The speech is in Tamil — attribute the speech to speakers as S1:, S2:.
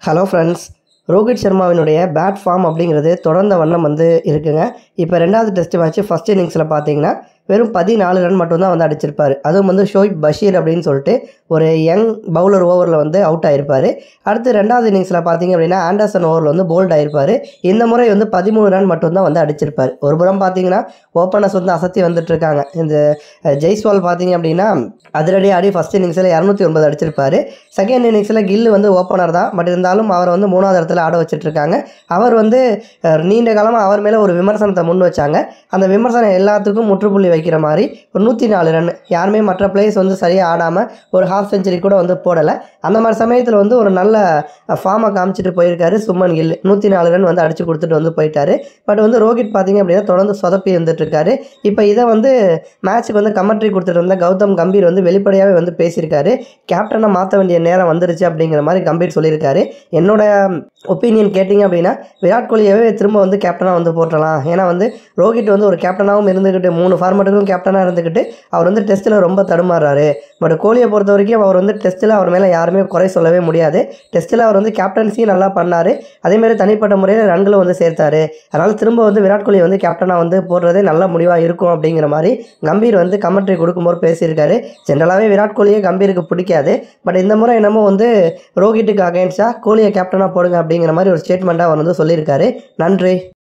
S1: ஹலோ ஃப்ரெண்ட்ஸ், ரோஹித் சர்மாவினுடைய பேட் ஃபார்ம் அப்படிங்கிறது தொடர்ந்த வண்ணம் இருக்குங்க. இப்போ 2வது டெஸ்ட் மேட்ச் ஃபர்ஸ்ட் இன்னிங்ஸில் பார்த்தீங்கன்னா வெறும் 14 ரன் மட்டும்தான் அடிச்சிருப்பார். அதுவும் ஷோயிப் பஷீர் அப்படின்னு சொல்லிட்டு ஒரு யங் பவுலர் ஓவரில் அவுட் ஆகிருப்பார். அடுத்து 2வது இன்னிங்ஸில் பார்த்தீங்க அப்படின்னா ஆண்டர்சன் ஓவரில் போல்ட் ஆகிருப்பார். இந்த முறை 13 ரன் மட்டும்தான் அடிச்சிருப்பார். ஒரு புறம் பார்த்தீங்கன்னா ஓப்பனர்ஸ் அசத்தி வந்துட்டுருக்காங்க. இந்த ஜெய்ஸ்வால் பார்த்தீங்க அப்படின்னா அதிரடி ஆடி ஃபஸ்ட் இன்னிங்ஸில் 209 அடிச்சிருப்பார். செகண்ட் இன்னிங்ஸில் கில் ஓப்பனர் தான், பட் இருந்தாலும் அவர் 3வது இடத்துல ஆட வச்சுட்ருக்காங்க. அவர் நீண்ட காலமாக அவர் மேலே ஒரு விமர்சனத்தை முன் வச்சாங்க. அந்த விமர்சனம் எல்லாத்துக்கும் முற்றுப்புள்ளி வைக்கிற மாதிரி ஒரு 104 ரன், யாருமே மற்ற பிளேயர்ஸ் சரியாக ஆடாமல் ஒரு ஹாஃப் செஞ்சுரி கூட போடலை. அந்த மாதிரி சமயத்தில் ஒரு நல்ல ஃபார்மை காமிச்சிட்டு போயிருக்காரு சுமன் கில். 104 ரன் அடித்து கொடுத்துட்டு போயிட்டாரு. பட் ரோஹித் பார்த்தீங்க அப்படின்னா தொடர்ந்து சொதப்பி இருந்துட்டுருக்காரு. இப்போ இதை மேட்ச்சுக்கு கமெண்ட்ரி கொடுத்துட்டு இருந்த கௌதம் கம்பீர் வெளிப்படையாகவே பேசியிருக்காரு. கேப்டனை மாற்ற வேண்டிய நேரம் வந்துருச்சு அப்படிங்கிற மாதிரி கம்பீர் சொல்லியிருக்காரு. என்னோட ஒப்பீனியன் கேட்டிங்க அப்படின்னா விராட் கோலியாவே திரும்ப கேப்டனாக போட்டலாம். ஏன்னா ரோஹித் ஒரு கேப்டனாகவும் இருந்துக்கிட்டு 3 ஃபார்மேட்டுக்கும் கேப்டனாக இருந்துக்கிட்டு அவர் டெஸ்ட்டில் ரொம்ப தடுமாறுறாரு. பட் கோலியை பொறுத்த வரைக்கும் அவர் டெஸ்ட்டில் அவர் மேலே யாருமே குறை சொல்லவே முடியாது. டெஸ்ட்டில் அவர் கேப்டன்சியும் நல்லா பண்ணார். அதேமாதிரி தனிப்பட்ட முறையில் ரன்களும் சேர்த்தார். அதனால் திரும்ப விராட் கோலி கேப்டனாக போடுறதே நல்ல முடிவாக இருக்கும் அப்படிங்கிற மாதிரி கம்பீர் கமெண்ட்ரி கொடுக்கும்போது பேசியிருக்காரு. ஜென்ரலாகவே விராட் கோலியை கம்பீருக்கு பிடிக்காது. பட் இந்த முறை என்னமோ ரோஹித்துக்கு அகைன்ஸ்டாக கோலியை கேப்டனாக போடுங்க அப்படிங்கிற மாதிரி ஒரு ஸ்டேட்மெண்ட்டாக அவர் சொல்லியிருக்காரு. நன்றி.